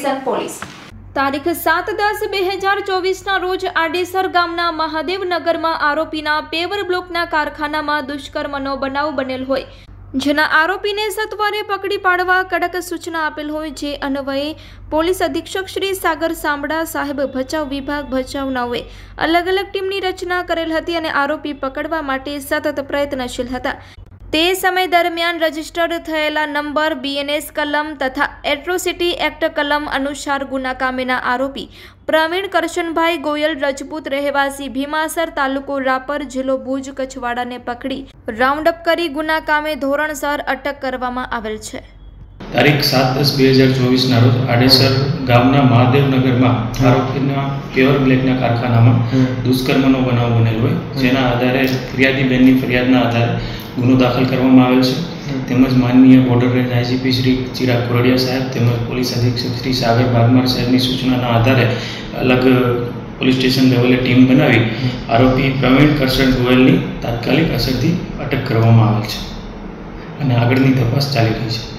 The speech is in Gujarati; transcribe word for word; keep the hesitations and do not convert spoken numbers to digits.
Station police. તારીખ સાત દસ બે હજાર ચોવીસના રોજ આડેસર ગામના મહાદેવનગરમાં આરોપીના પેવર બ્લોકના કારખાનામાં દુષ્કર્મનો બનાવ બનેલ હોય, જેના આરોપીને સત્વરે પકડી પાડવા કડક સૂચના આપેલ હોય, જે અન્વયે પોલીસ અધિક્ષક શ્રી સાગર સાંબડા સાહેબ ભચાઉ વિભાગ ભચાઉ નાઓએ અલગ અલગ ટીમની રચના કરેલ હતી અને આરોપી પકડવા માટે સતત પ્રયત્નશીલ હતા। તે સમય દરમિયાન રજીસ્ટર્ડ થયેલા નંબર બીએનએસ કલમ તથા એટ્રોસિટી એક્ટ કલમ અનુસાર ગુના કામેના આરોપી પ્રવીણ કરશનભાઈ ગોયલ રજપૂત રહેવાસી ભીમાસર તાલુકો રાપર જિલ્લો ભુજ કચ્છવાડાને પકડી રાઉન્ડ અપ કરી ગુના કામે ધોરણસર અટક કરવામાં આવેલ છે। તારીખ સાત દસ બે હજાર ચોવીસના રોજ આડેસર ગામના મહાદેવનગરમાં આરોપીના પેવર બ્લેકના કારખાનામાં દુષ્કર્મનો બનાવ બનેલો હોય, જેના આધારે ફરિયાદી બેનની ફરિયાદના આધારે ગુનો દાખલ કરવામાં આવેલ છે। તેમજ માનનીય border range IGP Shri Chirag Kordiya સાહેબ તેમજ પોલીસ અધિક્ષક શ્રી સાગર બાગમાર સાહેબની સૂચનાના આધારે અલગ પોલીસ સ્ટેશન લેવલે ટીમ બનાવી આરોપી પ્રવીણ કરશન ગોયલની તાત્કાલિક અસરથી અટક કરવામાં આવેલ છે અને આગળની તપાસ ચાલી રહી છે।